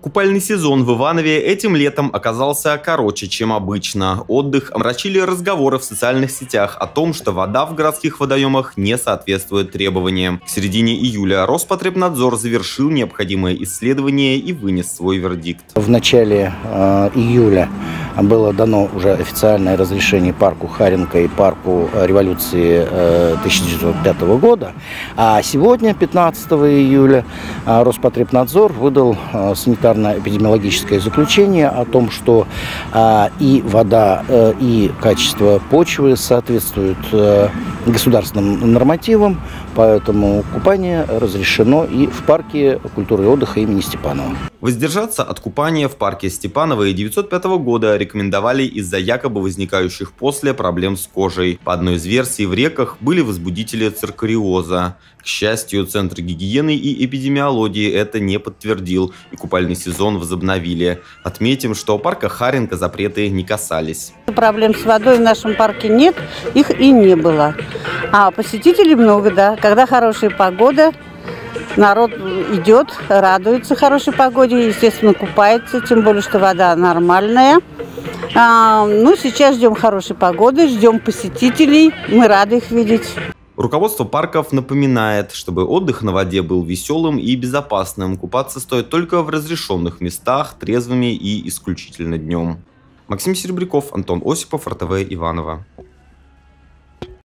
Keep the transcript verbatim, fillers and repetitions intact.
Купальный сезон в Иванове этим летом оказался короче, чем обычно. Отдых омрачили разговоры в социальных сетях о том, что вода в городских водоемах не соответствует требованиям. К середине июля Роспотребнадзор завершил необходимое исследование и вынес свой вердикт. В начале э, июля было дано уже официальное разрешение парку Харенко и парку Революции э, тысяча девятьсот пятого года. А сегодня, пятнадцатого июля, э, Роспотребнадзор выдал э, санитарно-эпидемиологическое заключение о том, что э, и вода, э, и качество почвы соответствуют э, государственным нормативам, поэтому купание разрешено и в парке культуры и отдыха имени Степанова. Воздержаться от купания в парке Степанова и девятьсот пятого года рекомендовали из-за якобы возникающих после проблем с кожей. По одной из версий, в реках были возбудители циркариоза. К счастью, Центр гигиены и эпидемиологии это не подтвердил, и купальный сезон возобновили. Отметим, что парка Харенко запреты не касались. Проблем с водой в нашем парке нет, их и не было. А посетителей много, да. Когда хорошая погода, народ идет, радуется хорошей погоде, естественно, купается, тем более, что вода нормальная. А, ну, сейчас ждем хорошей погоды, ждем посетителей, мы рады их видеть. Руководство парков напоминает, чтобы отдых на воде был веселым и безопасным. Купаться стоит только в разрешенных местах, трезвыми и исключительно днем. Максим Серебряков, Антон Осипов, эр тэ вэ Иваново.